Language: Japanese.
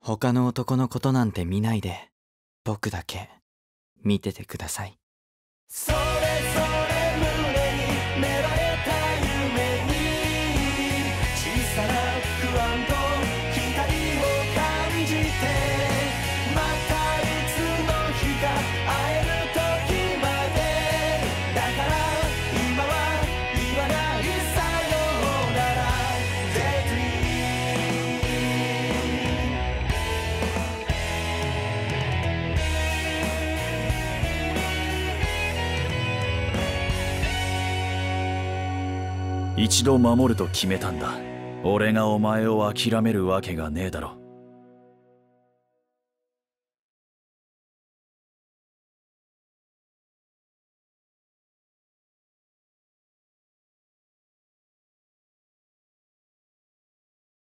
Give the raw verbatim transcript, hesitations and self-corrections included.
他の男のことなんて見ないで、僕だけ見ててください。 それぞれ胸に芽生えた夢に小さな不安と光を感じて、またいつの日か会える時まで。だから今は言わないさようなら Daydream。 一度守ると決めたんだ。俺がお前を諦めるわけがねえだろ。